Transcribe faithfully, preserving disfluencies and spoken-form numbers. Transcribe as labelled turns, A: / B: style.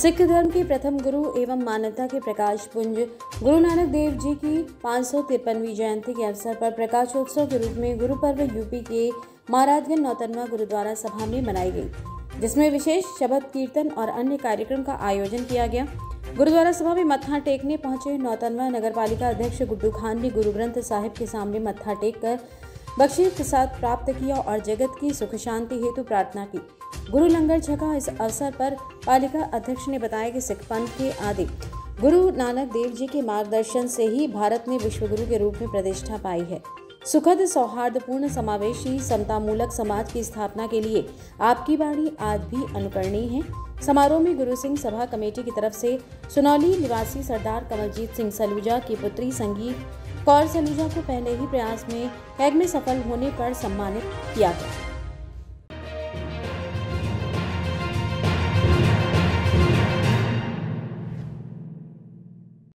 A: सिख धर्म के प्रथम गुरु एवं मानवता के प्रकाश पुंज गुरु नानक देव जी की पाँच सौ तिरपनवीं जयंती के अवसर पर प्रकाशोत्सव के रूप में गुरु पर्व यूपी के महाराजगंज नौतनवा गुरुद्वारा सभा में मनाई गई, जिसमें विशेष शबद कीर्तन और अन्य कार्यक्रम का आयोजन किया गया। गुरुद्वारा सभा में मत्था टेकने पहुंचे नौतनवा नगरपालिका अध्यक्ष गुड्डू खान ने गुरु ग्रंथ साहिब के सामने मत्था टेक कर बख्शीश प्रसाद प्राप्त किया और जगत की सुख शांति हेतु प्रार्थना की। गुरु लंगर छका। इस अवसर पर पालिका अध्यक्ष ने बताया कि सिख पंथ के आदि गुरु नानक देव जी के मार्गदर्शन से ही भारत ने विश्व गुरु के रूप में प्रतिष्ठा पाई है। सुखद, सौहार्दपूर्ण, समावेशी, समतामूलक समाज की स्थापना के लिए आपकी वाणी आज भी अनुकरणीय है। समारोह में गुरु सिंह सभा कमेटी की तरफ से सुनौली निवासी सरदार कमलजीत सिंह सलूजा की पुत्री संगीत कौर सलूजा को पहले ही प्रयास में कैग में सफल होने पर सम्मानित किया गया।